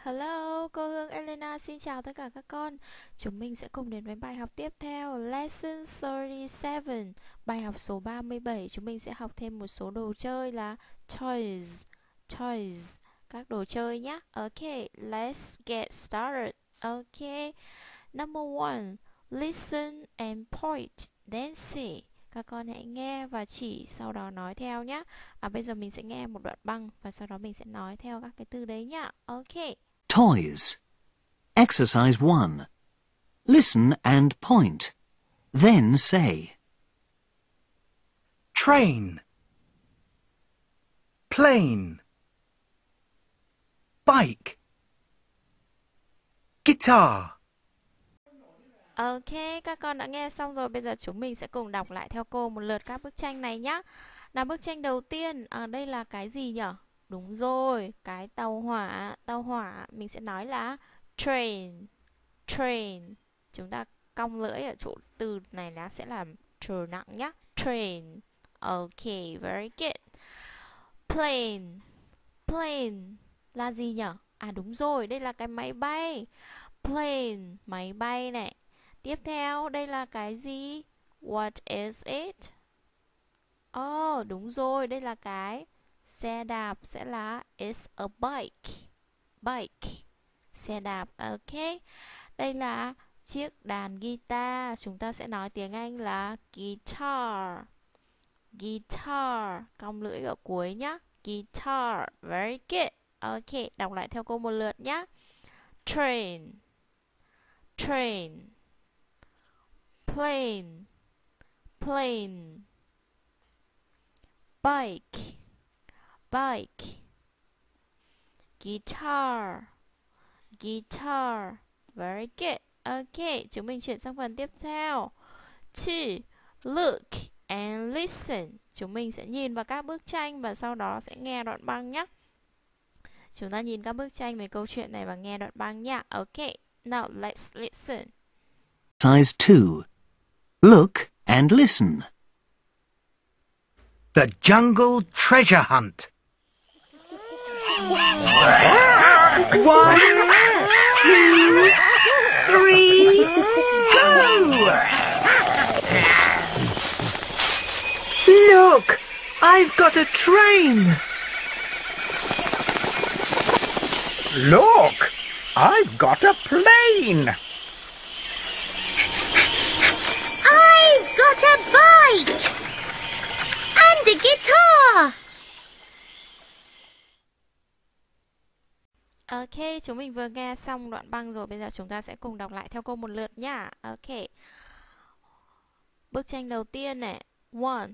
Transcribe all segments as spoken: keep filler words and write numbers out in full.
Hello, cô Hương Elena xin chào tất cả các con. Chúng mình sẽ cùng đến với bài học tiếp theo, Lesson ba mươi bảy. Bài học số ba mươi bảy, chúng mình sẽ học thêm một số đồ chơi là toys. Toys, các đồ chơi nhé. Ok, let's get started. Ok, number one, listen and point, then say. Các con hãy nghe và chỉ, sau đó nói theo nhé. À, bây giờ mình sẽ nghe một đoạn băng và sau đó mình sẽ nói theo các cái từ đấy nhá. Ok. Toys. Exercise one. Listen and point. Then say. Train, plane, bike, guitar. Ok, các con đã nghe xong rồi. Bây giờ chúng mình sẽ cùng đọc lại theo cô một lượt các bức tranh này nhé. Là bức tranh đầu tiên, ở đây là cái gì nhỉ? Đúng rồi, cái tàu hỏa. Tàu hỏa mình sẽ nói là train. Train. Chúng ta cong lưỡi ở chỗ từ này nó sẽ làm tr nặng nhé. Train. Ok, very good. Plane. Plane là gì nhỉ? À đúng rồi, đây là cái máy bay. Plane, máy bay này. Tiếp theo, đây là cái gì? What is it? Oh, đúng rồi, đây là cái xe đạp, sẽ là it's a bike. Bike. Xe đạp, ok. Đây là chiếc đàn guitar, chúng ta sẽ nói tiếng Anh là guitar. Guitar, cong lưỡi ở cuối nhá. Guitar, very good. Ok, đọc lại theo cô một lượt nhá. Train. Train. Plane. Plane. Bike. Bike. Guitar. Guitar. Very good. Ok, chúng mình chuyển sang phần tiếp theo. Two. Look and listen. Chúng mình sẽ nhìn vào các bức tranh và sau đó sẽ nghe đoạn băng nhé. Chúng ta nhìn các bức tranh về câu chuyện này và nghe đoạn băng nhé. Ok, now let's listen. Exercise two. Look and listen. The Jungle Treasure Hunt. One, two, three, go! Look! I've got a train! Look! I've got a plane! I've got a bike! And a guitar! Ok, chúng mình vừa nghe xong đoạn băng rồi. Bây giờ chúng ta sẽ cùng đọc lại theo cô một lượt nhá. Ok. Bức tranh đầu tiên này. One.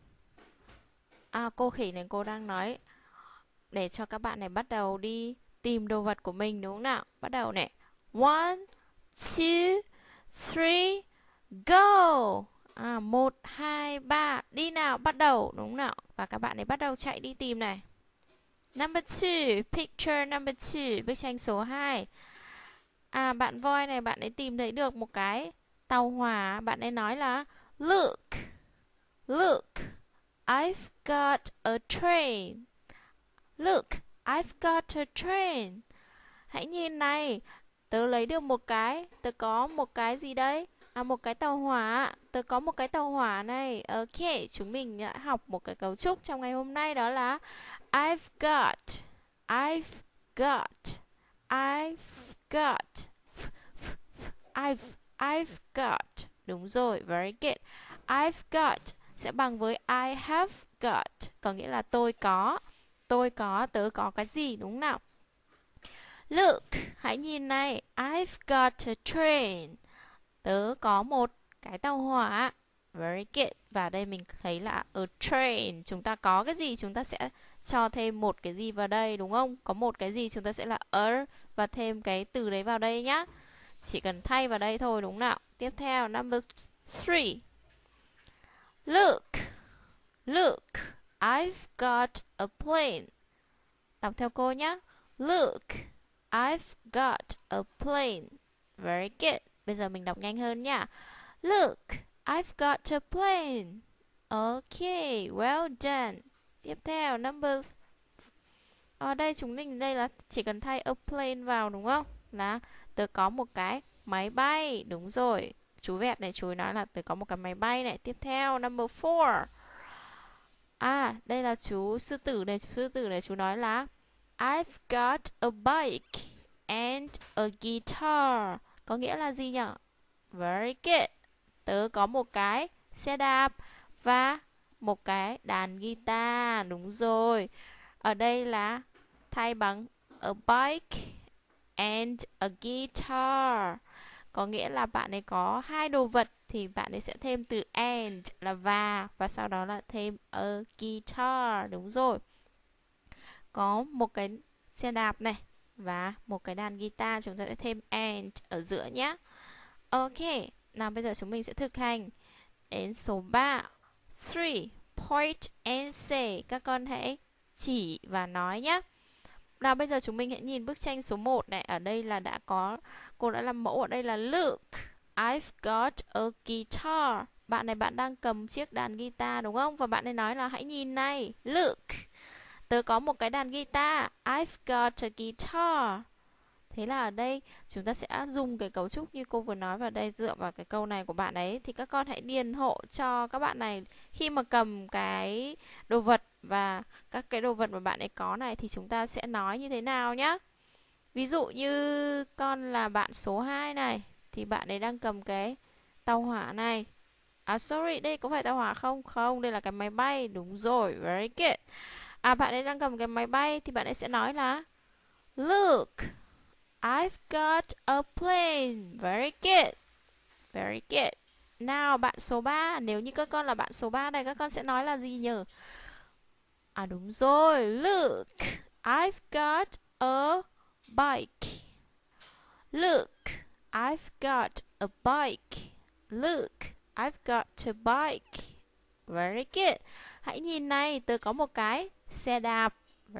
À, cô khỉ này cô đang nói để cho các bạn này bắt đầu đi tìm đồ vật của mình, đúng không nào? Bắt đầu này. One, two, three, go! À, một, hai, ba, đi nào, bắt đầu, đúng không nào? Và các bạn ấy bắt đầu chạy đi tìm này. Number two, picture number two, bức tranh số hai. À, bạn voi này, bạn ấy tìm thấy được một cái tàu hỏa. Bạn ấy nói là Look, look, I've got a train. Look, I've got a train. Hãy nhìn này, tớ lấy được một cái, tớ có một cái gì đây? À, một cái tàu hỏa. Tớ có một cái tàu hỏa này. Ok, chúng mình đã học một cái cấu trúc trong ngày hôm nay, đó là I've got, I've got, I've got, I've, I've got. Đúng rồi, very good. I've got sẽ bằng với I have got, có nghĩa là tôi có. Tôi có, tớ có cái gì, đúng không nào? Look, hãy nhìn này, I've got a train. Tớ có một cái tàu hỏa. Very good. Và đây mình thấy là a train. Chúng ta có cái gì chúng ta sẽ cho thêm một cái gì vào đây, đúng không? Có một cái gì chúng ta sẽ là a và thêm cái từ đấy vào đây nhá. Chỉ cần thay vào đây thôi, đúng không nào? Tiếp theo, number three. Look, look, I've got a plane. Đọc theo cô nhé. Look, I've got a plane. Very good. Bây giờ mình đọc nhanh hơn nha. Look, I've got a plane. Okay, well done. Tiếp theo, number Ở đây chúng mình đây là chỉ cần thay a plane vào đúng không? Là tớ có một cái máy bay. Đúng rồi. Chú vẹt này chú ấy nói là tớ có một cái máy bay này. Tiếp theo number four. À, đây là chú sư tử này, chú sư tử này chú nói là I've got a bike and a guitar. Có nghĩa là gì nhỉ? Very good. Tớ có một cái xe đạp và một cái đàn guitar. Đúng rồi. Ở đây là thay bằng a bike and a guitar. Có nghĩa là bạn ấy có hai đồ vật thì bạn ấy sẽ thêm từ and là và và sau đó là thêm a guitar. Đúng rồi. Có một cái xe đạp này và một cái đàn guitar, chúng ta sẽ thêm and ở giữa nhé. Ok, nào bây giờ chúng mình sẽ thực hành đến số ba. three. Point and say. Các con hãy chỉ và nói nhé. Nào bây giờ chúng mình hãy nhìn bức tranh số một này. Ở đây là đã có, cô đã làm mẫu ở đây là look, I've got a guitar. Bạn này bạn đang cầm chiếc đàn guitar đúng không? Và bạn ấy nói là hãy nhìn này, look, tớ có một cái đàn guitar, I've got a guitar. Thế là ở đây chúng ta sẽ dùng cái cấu trúc như cô vừa nói vào đây, dựa vào cái câu này của bạn ấy thì các con hãy điền hộ cho các bạn này khi mà cầm cái đồ vật và các cái đồ vật mà bạn ấy có này thì chúng ta sẽ nói như thế nào nhá. Ví dụ như con là bạn số hai này thì bạn ấy đang cầm cái tàu hỏa này. À sorry, đây có phải tàu hỏa không? Không, đây là cái máy bay. Đúng rồi, very good. À bạn ấy đang cầm cái máy bay thì bạn ấy sẽ nói là look, I've got a plane. Very good. Very good. Nào bạn số ba, nếu như các con là bạn số ba này, các con sẽ nói là gì nhỉ? À đúng rồi, look, I've got a bike. Look, I've got a bike. Look, I've got a bike. Very good. Hãy nhìn này, tớ có một cái xe đạp.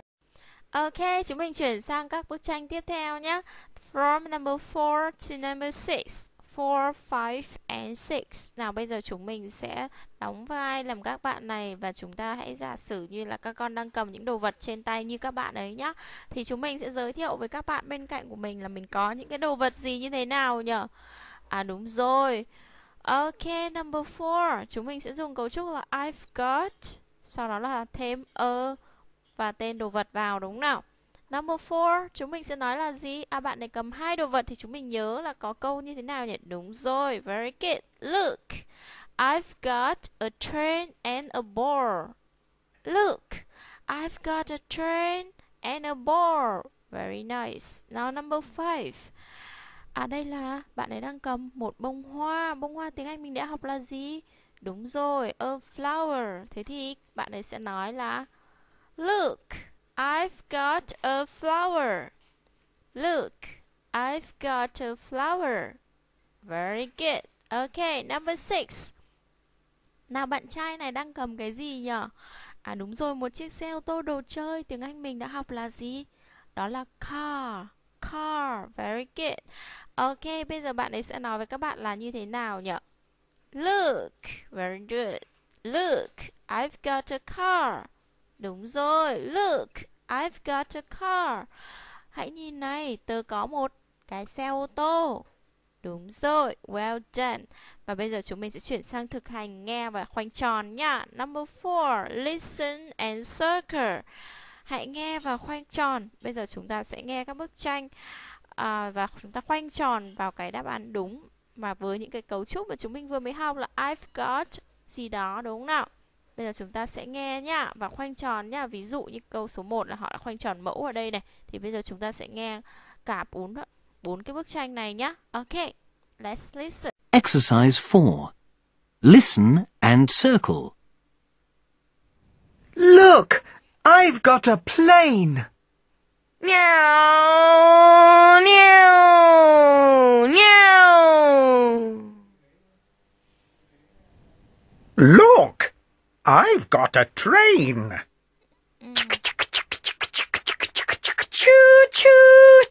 Ok, chúng mình chuyển sang các bức tranh tiếp theo nhé. From number four to number six. four, five and six. Nào bây giờ chúng mình sẽ đóng vai làm các bạn này. Và chúng ta hãy giả sử như là các con đang cầm những đồ vật trên tay như các bạn ấy nhá. Thì chúng mình sẽ giới thiệu với các bạn bên cạnh của mình là mình có những cái đồ vật gì như thế nào nhỉ? À đúng rồi. Ok, number four. Chúng mình sẽ dùng cấu trúc là I've got, sau đó là thêm a và tên đồ vật vào, đúng nào? Number four, chúng mình sẽ nói là gì? À bạn này cầm hai đồ vật thì chúng mình nhớ là có câu như thế nào nhỉ? Đúng rồi, very good. Look, I've got a train and a board. Look, I've got a train and a board. Very nice. Now number five. À đây là bạn ấy đang cầm một bông hoa. Bông hoa tiếng Anh mình đã học là gì? Đúng rồi, a flower. Thế thì bạn ấy sẽ nói là look, I've got a flower. Look, I've got a flower. Very good. Ok, number six. Nào bạn trai này đang cầm cái gì nhỉ? À đúng rồi, một chiếc xe ô tô đồ chơi. Tiếng Anh mình đã học là gì? Đó là car. Car. Very good. Ok, bây giờ bạn ấy sẽ nói với các bạn là như thế nào nhỉ? Look. Very good. Look, I've got a car. Đúng rồi, look, I've got a car. Hãy nhìn này, tớ có một cái xe ô tô. Đúng rồi, well done. Và bây giờ chúng mình sẽ chuyển sang thực hành nghe và khoanh tròn nhá. Number four, listen and circle. Hãy nghe và khoanh tròn. Bây giờ chúng ta sẽ nghe các bức tranh à, và chúng ta khoanh tròn vào cái đáp án đúng. Mà với những cái cấu trúc mà chúng mình vừa mới học là I've got gì đó, đúng không nào? Bây giờ chúng ta sẽ nghe nhá và khoanh tròn nhá. Ví dụ như câu số một là họ đã khoanh tròn mẫu ở đây này. Thì bây giờ chúng ta sẽ nghe cả bốn bốn cái bức tranh này nhá. Ok, let's listen. Exercise four. Listen and circle. Look, I've got a plane. Meow, meow, meow. Look, I've got a train. Choo-choo.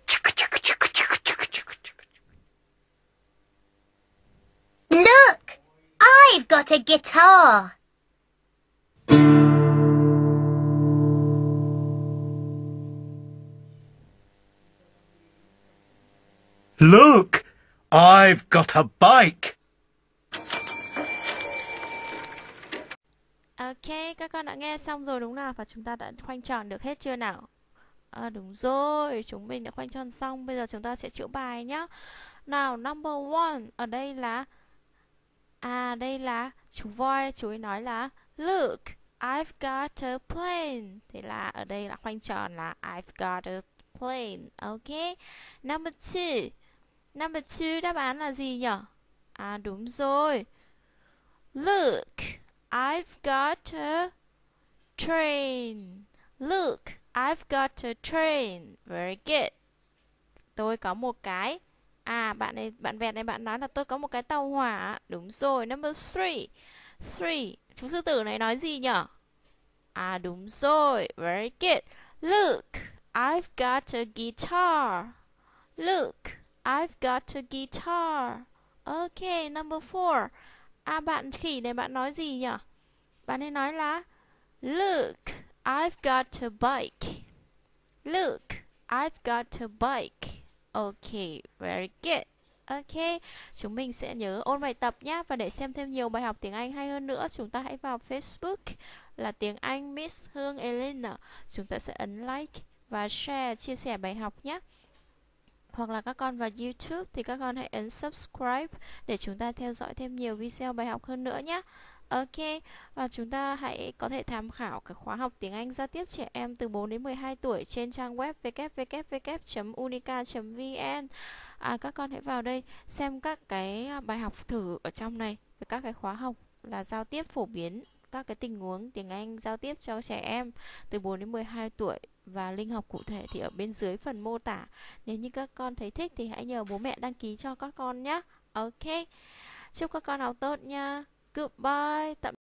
Look, I've got a guitar. Look, I've got a bike. Ok, các con đã nghe xong rồi đúng nào? Và chúng ta đã khoanh tròn được hết chưa nào? À, đúng rồi, chúng mình đã khoanh tròn xong. Bây giờ chúng ta sẽ chữa bài nhé. Nào, number one. Ở đây là À, đây là chú voi. Chú ấy nói là Look, I've got a plane. Thế là ở đây là khoanh tròn là I've got a plane. Ok. Number two. Number two đáp án là gì nhỉ? À, đúng rồi. Look, I've got a train. Look, I've got a train. Very good. Tôi có một cái À, bạn này, bạn vẹt này bạn nói là tôi có một cái tàu hỏa. Đúng rồi. Number three. Three. Chú sư tử này nói gì nhỉ? À, đúng rồi. Very good. Look, I've got a guitar. Look, I've got a guitar. Ok, number four. À, bạn khỉ này bạn nói gì nhỉ? Bạn ấy nói là Look, I've got a bike. Look, I've got a bike. Ok, very good. Ok, chúng mình sẽ nhớ ôn bài tập nhé. Và để xem thêm nhiều bài học tiếng Anh hay hơn nữa, chúng ta hãy vào Facebook là tiếng Anh Miss Hương Elena. Chúng ta sẽ ấn like và share, chia sẻ bài học nhé. Hoặc là các con vào YouTube thì các con hãy ấn subscribe để chúng ta theo dõi thêm nhiều video bài học hơn nữa nhé. Ok, và chúng ta hãy có thể tham khảo cái khóa học tiếng Anh giao tiếp trẻ em từ bốn đến mười hai tuổi trên trang web w w w chấm unica chấm v n. À, các con hãy vào đây xem các cái bài học thử ở trong này với các cái khóa học là giao tiếp phổ biến các cái tình huống tiếng Anh giao tiếp cho trẻ em từ bốn đến mười hai tuổi, và linh học cụ thể thì ở bên dưới phần mô tả. Nếu như các con thấy thích thì hãy nhờ bố mẹ đăng ký cho các con nhé. Ok, chúc các con học tốt nha. Goodbye. Tạm